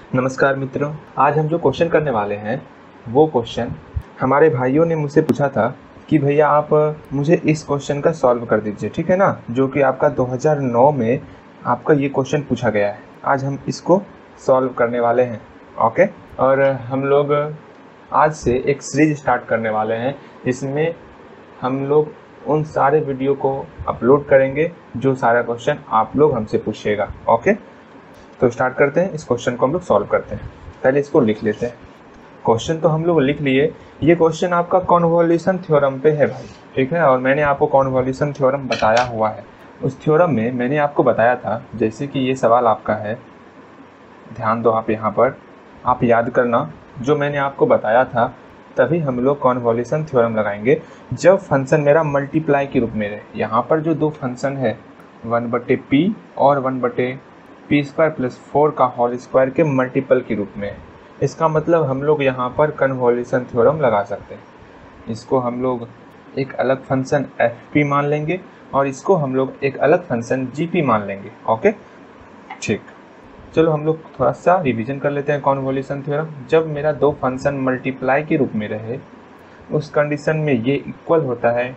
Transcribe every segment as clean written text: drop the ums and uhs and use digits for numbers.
नमस्कार मित्रों, आज हम जो क्वेश्चन करने वाले हैं वो क्वेश्चन हमारे भाइयों ने मुझसे पूछा था कि भैया आप मुझे इस क्वेश्चन का सॉल्व कर दीजिए, ठीक है ना। जो कि आपका 2009 में आपका ये क्वेश्चन पूछा गया है। आज हम इसको सॉल्व करने वाले हैं, ओके। और हम लोग आज से एक सीरीज स्टार्ट करने वाले हैं जिसमें हम लोग उन सारे वीडियो को अपलोड करेंगे जो सारा क्वेश्चन आप लोग हमसे पूछिएगा, ओके। तो स्टार्ट करते हैं, इस क्वेश्चन को हम लोग सॉल्व करते हैं। पहले इसको लिख लेते हैं। क्वेश्चन तो हम लोग लिख लिए। ये क्वेश्चन आपका कॉन्वोल्यूशन थ्योरम पे है भाई, ठीक है। और मैंने आपको कॉन्वोल्यूशन थ्योरम बताया हुआ है। उस थ्योरम में मैंने आपको बताया था, जैसे कि ये सवाल आपका है, ध्यान दो आप यहाँ पर, आप याद करना जो मैंने आपको बताया था। तभी हम लोग कॉन्वोल्यूशन थ्योरम लगाएंगे जब फंक्शन मेरा मल्टीप्लाई के रूप में रहे। यहाँ पर जो दो फंक्शन है 1/p और 1/p² प्लस 4 का होल स्क्वायर के मल्टीपल के रूप में है। इसका मतलब हम लोग यहाँ पर कन्वोल्यूशन थ्योरम लगा सकते हैं। इसको हम लोग एक अलग फंक्शन fp मान लेंगे और इसको हम लोग एक अलग फंक्शन gp मान लेंगे, ओके। ठीक, चलो हम लोग थोड़ा सा रिवीजन कर लेते हैं कॉन्वोल्यूशन थ्योरम। जब मेरा दो फंक्शन मल्टीप्लाई के रूप में रहे उस कंडीशन में ये इक्वल होता है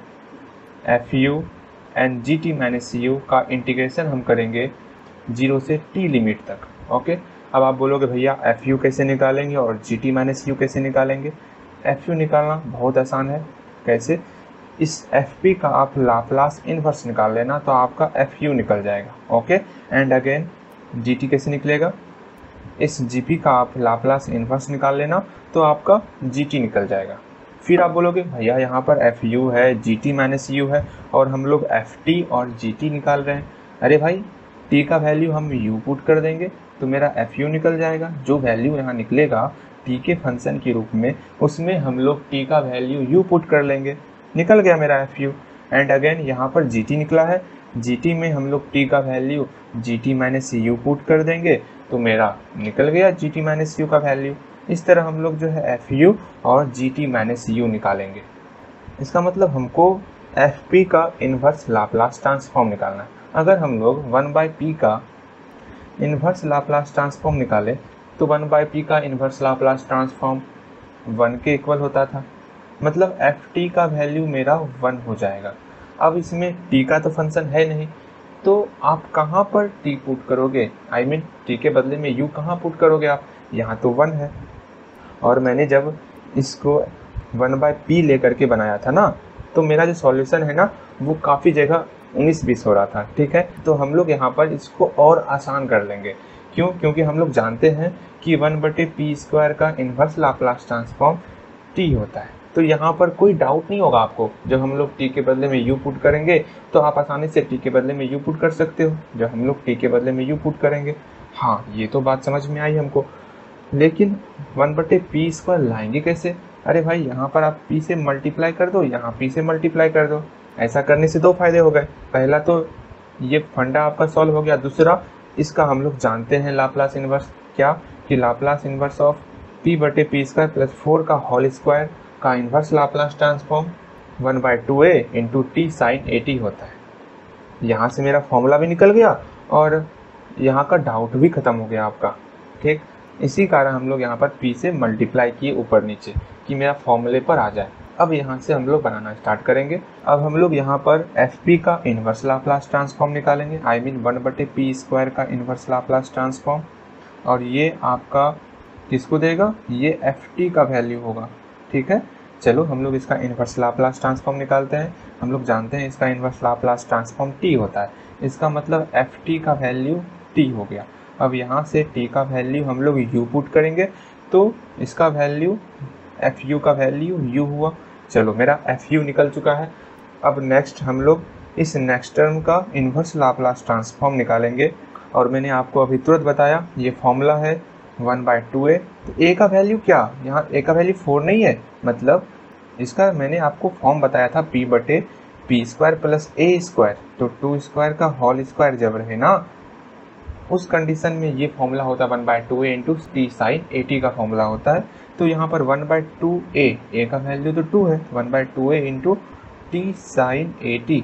fu and gt minus u का इंटीग्रेशन हम करेंगे 0 से t लिमिट तक, ओके। अब आप बोलोगे भैया fu कैसे निकालेंगे और gt माइनस u कैसे निकालेंगे। fu निकालना बहुत आसान है। कैसे? इस fp का आप लाप्लास इनवर्स निकाल लेना तो आपका fu निकल जाएगा, ओके। एंड अगेन gt कैसे निकलेगा? इस gp का आप लाप्लास इनवर्स निकाल लेना तो आपका gt निकल जाएगा। फिर आप बोलोगे भैया यहाँ पर fu है, gt माइनस u है और हम लोग ft और gt निकाल रहे हैं। अरे भाई, t का वैल्यू हम u पुट कर देंगे तो मेरा fu निकल जाएगा। जो वैल्यू यहाँ निकलेगा t के फंक्शन के रूप में, उसमें हम लोग t का वैल्यू u पुट कर लेंगे, निकल गया मेरा fu। एंड अगेन यहाँ पर gt निकला है, gt में हम लोग t का value gt minus u put कर देंगे तो मेरा निकल गया gt माइनस u का वैल्यू। इस तरह हम लोग जो है fu और gt माइनस u निकालेंगे। इसका मतलब हमको fp का इन्वर्स लाप्लास ट्रांसफॉर्म निकालना है। अगर हम लोग 1/p का इन्वर्स लाप्लास ट्रांसफॉर्म निकाले तो 1/p का इन्वर्स लाप्लास ट्रांसफॉर्म 1 के इक्वल होता था, मतलब ft का वैल्यू मेरा 1 हो जाएगा। अब इसमें t का तो फंक्शन है नहीं, तो आप कहाँ पर t पुट करोगे? आई मीन t के बदले में u कहाँ पुट करोगे आप? यहाँ तो 1 है। और मैंने जब इसको 1/p लेकर के बनाया था ना, तो मेरा जो सॉल्यूशन है ना वो काफ़ी जगह 19-20 हो रहा था, ठीक है। तो हम लोग यहाँ पर इसको और आसान कर लेंगे। क्यों? क्योंकि हम लोग जानते हैं कि 1/p² का इन्वर्स लाप्लास ट्रांसफॉर्म t होता है। तो यहाँ पर कोई डाउट नहीं होगा आपको। जब हम लोग t के बदले में u पुट करेंगे तो आप आसानी से t के बदले में u पुट कर सकते हो, जब हम लोग t के बदले में u पुट करेंगे। हाँ, ये तो बात समझ में आई हमको। लेकिन 1/p² लाएंगे कैसे? अरे भाई, यहाँ पर आप p से मल्टीप्लाई कर दो, यहाँ p से मल्टीप्लाई कर दो। ऐसा करने से दो फायदे हो गए। पहला तो ये फंडा आपका सॉल्व हो गया, दूसरा इसका हम लोग जानते हैं लाप्लास इन्वर्स। क्या? कि Laplace inverse of p/p² plus 4 का होल स्क्वायर का inverse Laplace transform 1/2a into t sine 80 होता है। यहाँ से मेरा फॉर्मूला भी निकल गया और यहाँ का डाउट भी खत्म हो गया आपका, ठीक। इसी कारण हम लोग यहाँ पर p से मल्टीप्लाई किए ऊपर नीचे कि मेरा फॉर्मूले पर आ जाए। अब यहाँ से हम लोग बनाना स्टार्ट करेंगे। अब हम लोग यहाँ पर fp का इन्वर्स लाप्लास ट्रांसफॉर्म निकालेंगे, आई मीन 1/p² का इन्वर्स लाप्लास ट्रांसफॉर्म। और ये आपका किसको देगा? ये ft का वैल्यू होगा, ठीक है। चलो हम लोग इसका इन्वर्स लाप्लास ट्रांसफॉर्म निकालते हैं। हम लोग जानते हैं इसका इन्वर्स लाप्लास ट्रांसफॉर्म t होता है। इसका मतलब ft का वैल्यू t हो गया। अब यहाँ से t का वैल्यू हम लोग u पुट करेंगे तो इसका वैल्यू fu का वैल्यू u हुआ। चलो मेरा fu निकल चुका है। अब नेक्स्ट हम लोग इस नेक्स्ट टर्म का इन्वर्स लाप्लास ट्रांसफॉर्म निकालेंगे। और मैंने आपको अभी तुरंत बताया ये फॉर्मूला है 1/2a। तो a का वैल्यू क्या? यहाँ a का वैल्यू 4 नहीं है, मतलब इसका मैंने आपको फॉर्म बताया था p/p² प्लस a²। तो 2² का होल स्क्वायर जब रहे ना, उस कंडीशन में ये फॉर्मूला होता है 1/2a इंटू t साइन 80 का फॉर्मूला होता है। तो यहाँ पर 1/2a, a का वैल्यू तो 2 है, 1/2a into t sine 80,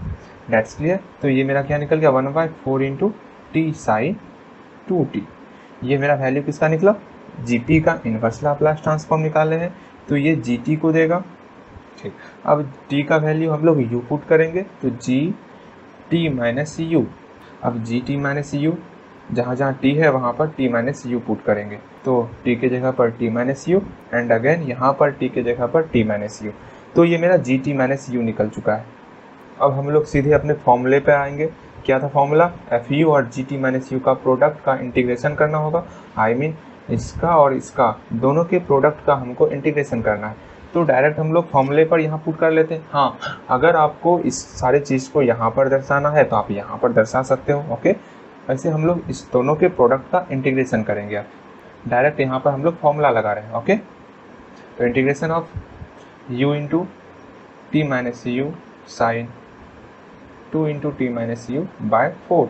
that's clear. तो ये मेरा क्या निकल गया? 1/4 इंटू t साइन 2t। ये मेरा वैल्यू किसका निकला, जीटी का इनवर्स लाप्लास ट्रांसफॉर्म निकाले हैं, तो ये जीटी को देगा। ठीक, अब टी का वैल्यू हम लोग यू पुट करेंगे, तो जी टी माइनस यू। अब जी टी माइनस यू, जहाँ जहाँ टी है वहाँ पर टी माइनस यू पुट करेंगे, तो टी के जगह पर t minus u and again यहाँ पर टी के जगह पर टी माइनस यू। तो ये मेरा जी टी माइनस यू निकल चुका है। अब हम लोग सीधे अपने फॉर्मूले पे आएंगे। क्या था फॉर्मूला, एफ यू और जी टी माइनस यू का प्रोडक्ट का इंटीग्रेशन करना होगा। आई मीन इसका और इसका दोनों के प्रोडक्ट का हमको इंटीग्रेशन करना है। तो डायरेक्ट हम लोग फॉर्मूले पर यहाँ पुट कर लेते हैं। हाँ, अगर आपको इस सारे चीज़ को यहाँ पर दर्शाना है तो आप यहाँ पर दर्शा सकते हो। ओके, ऐसे हम लोग इस दोनों के प्रोडक्ट का इंटीग्रेशन करेंगे। अब डायरेक्ट यहाँ पर हम लोग फॉर्मूला लगा रहे हैं। ओके, तो integration of u into t minus u sine 2 into t minus u by 4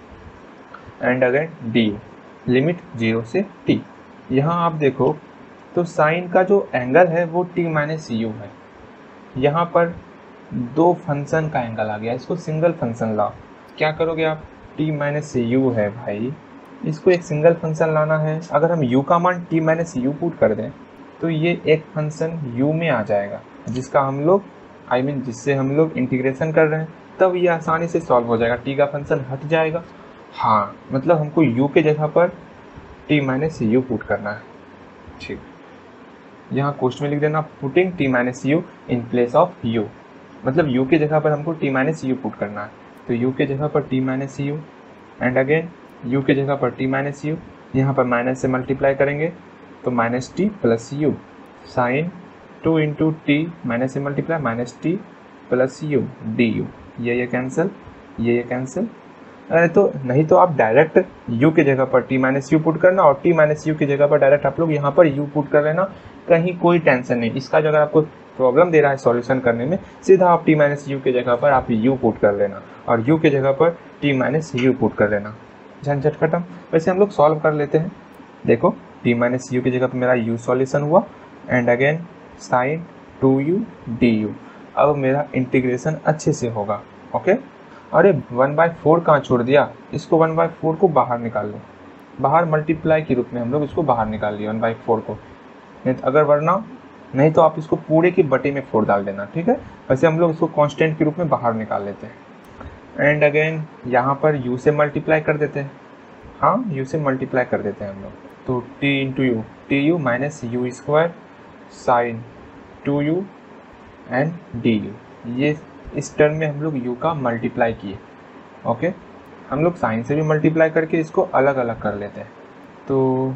and again d u, limit 0 से t। यहाँ आप देखो तो साइन का जो एंगल है वो t माइनस यू है। यहाँ पर दो फंक्शन का एंगल आ गया, इसको सिंगल फंक्शन लाओ। क्या करोगे आप, t माइनस यू है भाई, इसको एक सिंगल फंक्शन लाना है। अगर हम u का मान t माइनस यू पुट कर दें तो ये एक फंक्शन u में आ जाएगा, जिसका हम लोग जिससे हम लोग इंटीग्रेशन कर रहे हैं, तब ये आसानी से सॉल्व हो जाएगा। t का फंक्शन हट जाएगा। हाँ, मतलब हमको u के जगह पर t माइनस यू पुट करना है। ठीक, यहाँ क्वेश्चन में लिख देना putting t minus u in place of u, मतलब u के जगह पर हमको t माइनस यू पुट करना है। तो u के जगह पर t minus u and again u के जगह पर t माइनस यू, यहाँ पर माइनस से मल्टीप्लाई करेंगे तो minus t plus u sine 2 into t minus से multiply minus t plus u d u. ये कैंसिल, ये कैंसिल। अरे तो नहीं तो आप डायरेक्ट u के जगह पर t माइनस यू पुट करना और t माइनस यू की जगह पर डायरेक्ट आप लोग यहाँ पर u पुट कर लेना, कहीं कोई टेंशन नहीं। इसका जो अगर आपको प्रॉब्लम दे रहा है सॉल्यूशन करने में, सीधा आप t माइनस यू के जगह पर आप u पुट कर लेना और u के जगह पर t माइनस यू पुट कर लेना, झंझट खत्म। वैसे हम लोग सॉल्व कर लेते हैं। देखो t माइनस यू की जगह पर मेरा u सॉल्यूशन हुआ and again sine 2u du। अब मेरा इंटीग्रेशन अच्छे से होगा। ओके, अरे 1/4 कहाँ छोड़ दिया, इसको 1/4 को बाहर निकाल लो, बाहर मल्टीप्लाई के रूप में हम लोग इसको बाहर निकाल लिया 1/4 को। नहीं तो अगर वरना नहीं तो आप इसको पूरे की बटे में 4 डाल देना। ठीक है, वैसे हम लोग इसको कांस्टेंट के रूप में बाहर निकाल लेते हैं एंड अगेन यहाँ पर u से मल्टीप्लाई कर देते हैं। हाँ, u से मल्टीप्लाई कर देते हैं हम लोग, तो t into u, t u minus u square sine 2u and d u. ये इस टर्म में हम लोग u का मल्टीप्लाई किए। ओके, हम लोग साइन से भी मल्टीप्लाई करके इसको अलग अलग कर लेते हैं, तो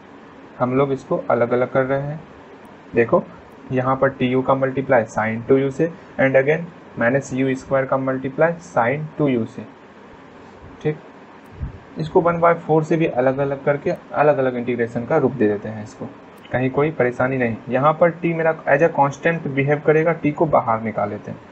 हम लोग इसको अलग अलग कर रहे हैं। देखो यहाँ पर टी यू का मल्टीप्लाई साइन 2u से and again minus u square का मल्टीप्लाई साइन 2u से। ठीक, इसको 1/4 से भी अलग अलग करके अलग अलग इंटीग्रेशन का रूप दे देते हैं इसको, कहीं कोई परेशानी नहीं। यहाँ पर t मेरा एज ए कांस्टेंट बिहेव करेगा, t को बाहर निकाल लेते हैं,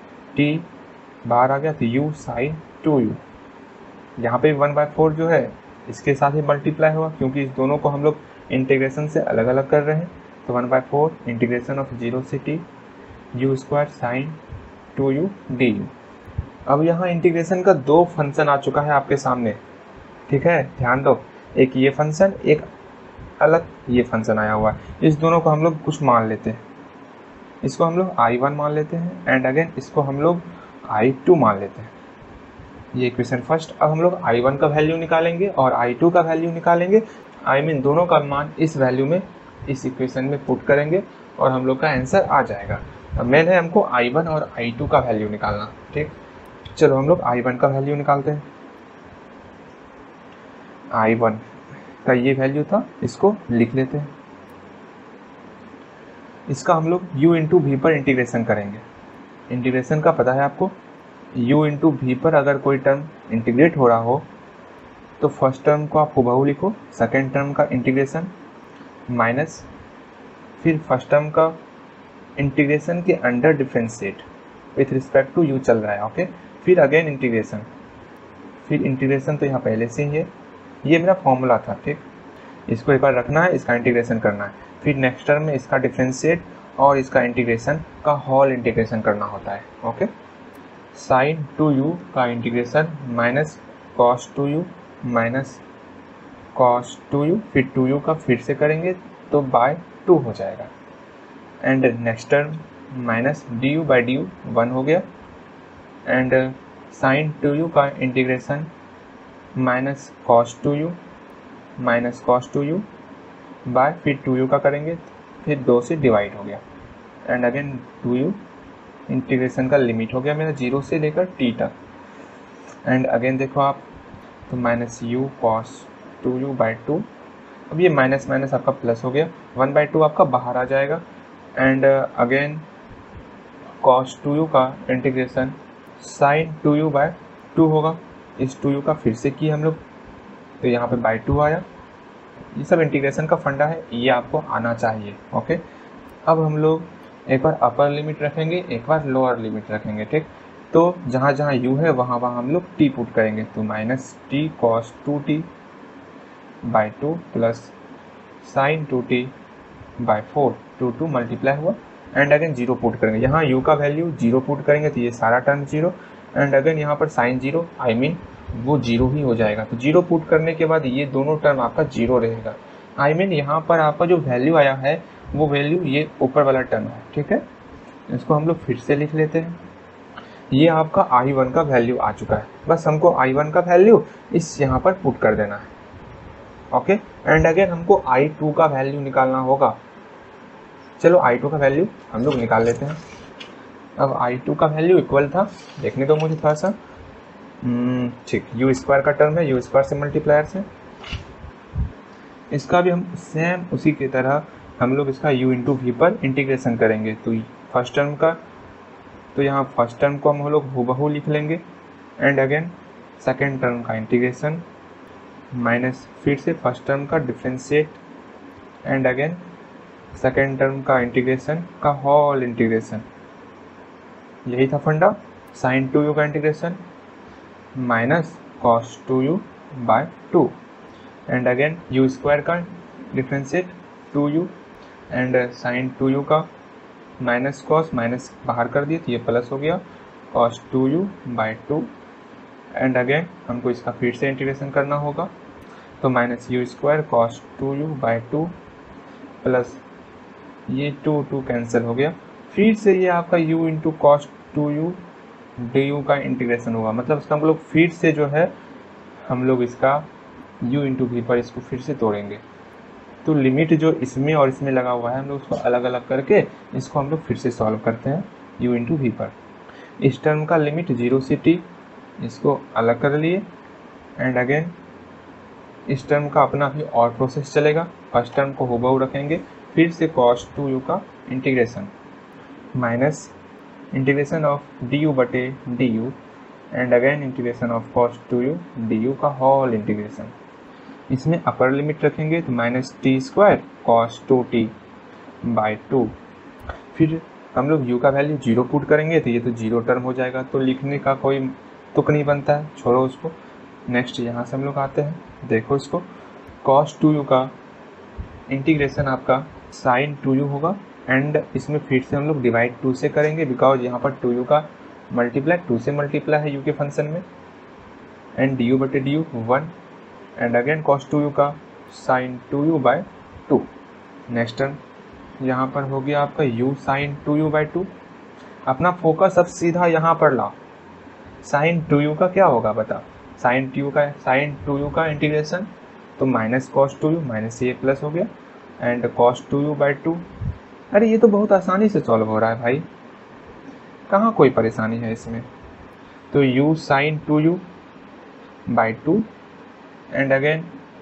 t बाहर आ गया तो u साइन 2u। यहाँ पे 1/4 जो है इसके साथ ही मल्टीप्लाई हुआ, क्योंकि इस दोनों को हम लोग इंटीग्रेशन से अलग अलग कर रहे हैं। तो 1/4 इंटीग्रेशन ऑफ 0 से t u square sine 2u d u. अब यहाँ इंटीग्रेशन का दो फंक्शन आ चुका है आपके सामने। ठीक है, ध्यान दो, एक ये फंक्शन, एक अलग ये फंक्शन आया हुआ है। इस दोनों को हम लोग कुछ मान लेते हैं, इसको हम लोग I1 मान लेते हैं एंड अगेन इसको हम लोग I2 मान लेते हैं। ये इक्वेशन फर्स्ट। अब हम लोग I1 का वैल्यू निकालेंगे और I2 का वैल्यू निकालेंगे। दोनों का मान इस वैल्यू में, इस इक्वेशन में पुट करेंगे और हम लोग का आंसर आ जाएगा। अब मेन है हमको I1 और I2 का वैल्यू निकालना। ठीक, चलो हम लोग I1 का वैल्यू निकालते हैं। I1 का ये वैल्यू था, इसको लिख लेते हैं। इसका हम लोग u इंटू वी पर इंटीग्रेशन करेंगे। इंटीग्रेशन का पता है आपको, u इंटू वी पर अगर कोई टर्म इंटीग्रेट हो रहा हो तो फर्स्ट टर्म को आप हुबहू लिखो, सेकेंड टर्म का इंटीग्रेशन माइनस, फिर फर्स्ट टर्म का इंटीग्रेशन के under differentiate with respect to u चल रहा है। ओके, फिर अगेन इंटीग्रेशन, फिर इंटीग्रेशन तो यहाँ पहले से ही है, ये मेरा फॉर्मूला था। ठीक, इसको एक बार रखना है, इसका इंटीग्रेशन करना है, फिर नेक्स्ट टर्म में इसका डिफरेंशिएट और इसका इंटीग्रेशन का होल इंटीग्रेशन करना होता है। ओके, साइन 2u का integration minus cos 2u minus cos 2u, फिर 2u का फिर से करेंगे तो बाय 2 हो जाएगा। And next term minus du by du 1 हो गया। एंड साइन 2u का integration minus cos 2u bye फिर 2u का करेंगे, फिर 2 से डिवाइड हो गया। एंड अगेन 2u इंटीग्रेशन का लिमिट हो गया मेरा 0 से लेकर t तक। एंड अगेन देखो आप, तो minus u cos 2u by 2। अब ये माइनस माइनस आपका प्लस हो गया, 1/2 आपका बाहर आ जाएगा। एंड अगेन कॉस 2u का इंटीग्रेशन साइन 2u बाय 2 होगा। इस 2u का फिर से किया हम लोग, तो यहाँ पे बाई 2 आया। ये सब इंटीग्रेशन का फंडा है, ये आपको आना चाहिए। ओके, अब हम लोग एक बार अपर लिमिट रखेंगे, एक बार लोअर लिमिट रखेंगे। ठीक, तो जहाँ जहाँ u है वहाँ वहाँ हम लोग t पुट करेंगे। तो minus t cos 2t by 2 plus sine 2t by 4, 2 multiply हुआ। एंड अगेन 0 पुट करेंगे, यहाँ u का वैल्यू 0 पुट करेंगे तो ये सारा टर्म 0। एंड अगेन यहाँ पर साइन 0 आई मीन वो 0 ही हो जाएगा। तो 0 पुट करने के बाद ये दोनों टर्म आपका 0 रहेगा। आई मीन यहाँ पर आपका जो वैल्यू आया है वो वैल्यू ये ऊपर वाला टर्म है। ठीक है, इसको हम लोग फिर से लिख लेते हैं। ये आपका I1 का वैल्यू आ चुका है, बस हमको I1 का वैल्यू इस यहाँ पर पुट कर देना है। ओके, एंड अगेन हमको I2 का वैल्यू निकालना होगा। चलो I2 का वैल्यू हम लोग निकाल लेते हैं। अब I2 का वैल्यू इक्वल था, देखने दो मुझे थोड़ा सा। ठीक, u स्क्वायर का टर्म है, u स्क्वायर से मल्टीप्लायर से। इसका भी हम सेम उसी की तरह हम लोग इसका u इंटू वी पर इंटीग्रेशन करेंगे। तो फर्स्ट टर्म का, तो यहाँ फर्स्ट टर्म को हम लोग हूबहू लिख लेंगे। एंड अगेन सेकेंड टर्म का इंटीग्रेशन माइनस फिर से फर्स्ट टर्म का differentiate. And again second term का इंटीग्रेशन का होल इंटीग्रेशन। यही था फंडा। साइन 2u का integration minus cos 2u by 2। And again u square का differentiate 2u। And sine 2u का माइनस कॉस, माइनस बाहर कर दिए तो ये प्लस हो गया, cos 2u by 2। And again हमको इसका फिर से इंटीग्रेशन करना होगा, तो minus u square cos 2u by 2 plus ये 2 कैंसिल हो गया। फिर से ये आपका u into cos 2u du का इंटीग्रेशन होगा। मतलब इसका हम लोग फिर से जो है हम लोग इसका u इंटू वी पर इसको फिर से तोड़ेंगे। तो लिमिट जो इसमें और इसमें लगा हुआ है हम लोग उसको अलग अलग करके इसको हम लोग फिर से सॉल्व करते हैं u इंटू वी पर। इस टर्म का लिमिट 0 से t, इसको अलग कर लिए। एंड अगेन इस टर्म का अपना भी और प्रोसेस चलेगा। फर्स्ट टर्म को हूबहू रखेंगे, फिर से cos 2u का integration minus integration of du बटे du। And again integration of cos 2u du का होल इंटीग्रेशन। इसमें अपर लिमिट रखेंगे तो minus t square cos 2t by 2। फिर हम लोग u का वैल्यू 0 पुट करेंगे तो ये तो 0 टर्म हो जाएगा, तो लिखने का कोई तुक नहीं बनता है, छोड़ो उसको। नेक्स्ट यहाँ से हम लोग आते हैं, देखो इसको, cos 2u का इंटीग्रेशन आपका साइन 2u होगा। एंड इसमें फिर से हम लोग डिवाइड 2 से करेंगे, बिकॉज यहाँ पर 2u का मल्टीप्लाई 2 से मल्टीप्लाई है u के फंक्शन में। एंड du बटे du 1। And again cos 2u का sign 2u by 2। Next term यहाँ पर हो गया आपका u साइन 2u बाय 2। अपना फोकस अब सीधा यहाँ पर लाओ। साइन 2u का क्या होगा बता, साइन 2u का इंटीग्रेशन तो माइनस cos 2u माइनस ये प्लस हो गया। And cos 2u by 2। अरे ये तो बहुत आसानी से सॉल्व हो रहा है भाई, कहाँ कोई परेशानी है इसमें। तो u sine 2u by 2 and again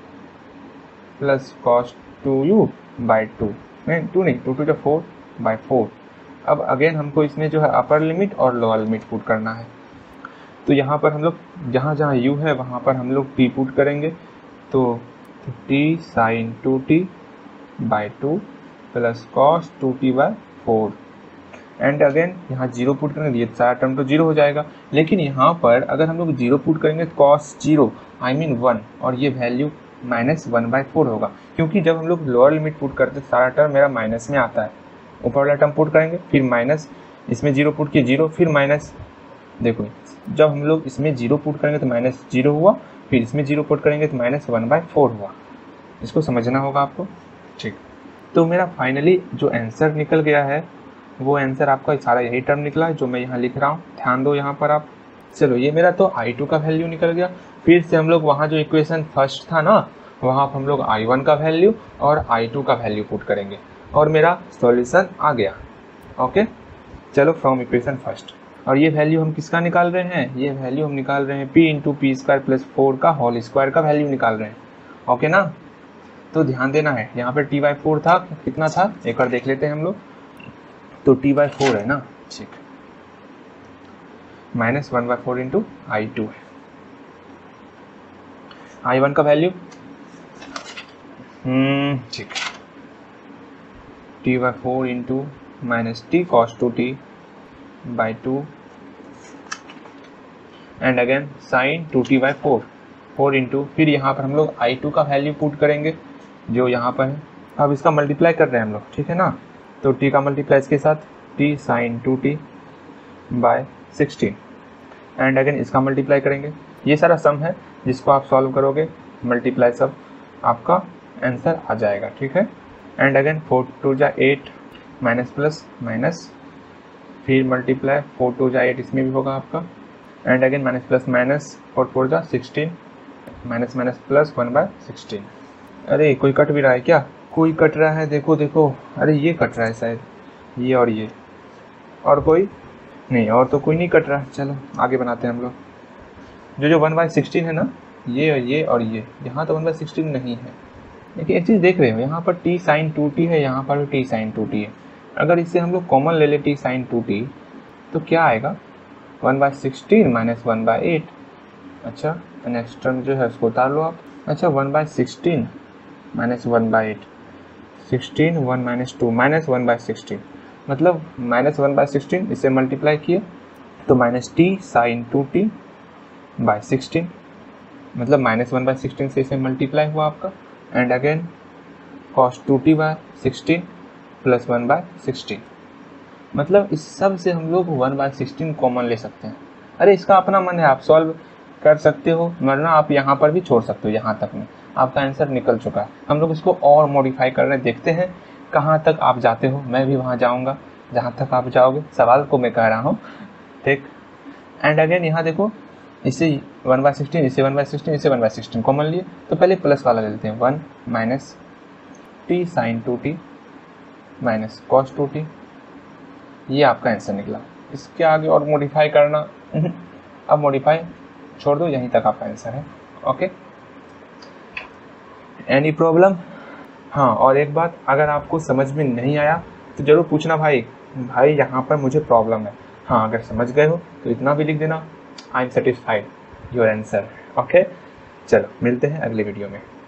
plus cos 2u by 2, नहीं 2 नहीं, 2 to 4 बाय 4। अब अगेन हमको इसमें जो है अपर लिमिट और लोअर लिमिट पुट करना है। तो यहाँ पर हम लोग जहाँ जहाँ u है वहाँ पर हम लोग t पुट करेंगे। तो t sine 2t by 2 plus cos 2t by 4। And again यहाँ 0 पुट करेंगे, ये सारा टर्म तो 0 हो जाएगा। लेकिन यहाँ पर अगर हम लोग 0 पुट करेंगे तो cos 0 आई मीन 1 और ये वैल्यू माइनस 1/4 होगा, क्योंकि जब हम लोग लोअर लिमिट पुट करते हैं सारा टर्म मेरा माइनस में आता है। ऊपर वाला टर्म पुट करेंगे, फिर माइनस, इसमें 0 पुट किए 0, फिर माइनस। देखो जब हम लोग इसमें 0 पुट करेंगे तो माइनस 0 हुआ, फिर इसमें 0 पुट करेंगे तो -1/4 हुआ। इसको समझना होगा आपको। ठीक, तो मेरा फाइनली जो आंसर निकल गया है वो आंसर आपका सारा यही टर्म निकला है जो मैं यहाँ लिख रहा हूँ, ध्यान दो यहाँ पर आप। चलो ये मेरा तो I2 का वैल्यू निकल गया। फिर से हम लोग वहाँ जो इक्वेशन फर्स्ट था ना, वहाँ पर हम लोग I1 का वैल्यू और I2 का वैल्यू पुट करेंगे और मेरा सॉल्यूशन आ गया। ओके, चलो फ्रॉम इक्वेशन फर्स्ट। और ये वैल्यू हम किसका निकाल रहे हैं? ये वैल्यू हम निकाल रहे हैं p into p square plus 4 का होल स्क्वायर का वैल्यू निकाल रहे हैं। ओके ना, तो ध्यान देना है। यहाँ पर t/4 था, कितना था एक बार देख लेते हैं हम लोग। तो t/4 है ना, ठीक, -1/4 इंटू I2 है। I1 का वैल्यू ठीक, t/4 into -t cos 2t/2 and again sine 2t/4 4 into, फिर यहाँ पर हम लोग I2 का वैल्यू पुट करेंगे जो यहाँ पर है। अब इसका मल्टीप्लाई कर रहे हैं हम लोग, ठीक है ना। तो t का मल्टीप्लाई इसके साथ t sine 2t/16 and again इसका मल्टीप्लाई करेंगे। ये सारा सम है जिसको आप सॉल्व करोगे, मल्टीप्लाई सब आपका आंसर आ जाएगा, ठीक है। एंड अगेन 4 2 जा 8 माइनस प्लस माइनस, फिर मल्टीप्लाई 4 2 जा 8 इसमें भी होगा आपका, and again minus plus minus 4 4 जा 16 माइनस माइनस प्लस 1/16। अरे कोई कट भी रहा है क्या? कोई कट रहा है, देखो देखो, अरे ये कट रहा है शायद, ये और कोई नहीं, और तो कोई नहीं कट रहा। चलो आगे बनाते हैं हम लोग। जो 1/16 है ना, ये और ये, यहाँ तो 1/16 नहीं है। देखिए एक चीज़ देख रहे हो, यहाँ पर t साइन 2t है, यहाँ पर भी t साइन 2t है। अगर इससे हम लोग कॉमन ले ले t साइन 2t तो क्या आएगा? 1/16 माइनस 1/8। अच्छा, नेक्स्ट टर्म जो है उसको उतार लो आप। अच्छा, 1/16 माइनस 1/8, 16 1 माइनस 2 माइनस 1/16, मतलब -1/16 इससे मल्टीप्लाई किए तो -t साइन 2t/16, मतलब -1/16 से इसे मल्टीप्लाई हुआ आपका, and again cos 2t/16 plus 1/16, मतलब इस सब से हम लोग 1/16 कॉमन ले सकते हैं। अरे इसका अपना मन है, आप सॉल्व कर सकते हो, वरना आप यहाँ पर भी छोड़ सकते हो। यहाँ तक में आपका आंसर निकल चुका है। हम लोग इसको और मॉडिफाई कर रहे हैं, देखते हैं कहाँ तक आप जाते हो। मैं भी वहाँ जाऊँगा जहाँ तक आप जाओगे, सवाल को मैं कह रहा हूँ, ठीक। एंड अगेन यहाँ देखो, इसे 1/16 इसे 1/16 इसे 1/16 कॉमन लिए, तो पहले प्लस वाला ले लेते हैं। 1 minus t sine 2t minus cos 2t, ये आपका आंसर निकला। इसके आगे और मॉडिफाई करना, अब मॉडिफाई छोड़ दो, यहीं तक आपका आंसर है। Okay, any problem? हाँ, और एक बात, अगर आपको समझ में नहीं आया तो ज़रूर पूछना, भाई यहाँ पर मुझे प्रॉब्लम है। हाँ, अगर समझ गए हो तो इतना भी लिख देना, I am satisfied your answer. Okay, चलो मिलते हैं अगले वीडियो में।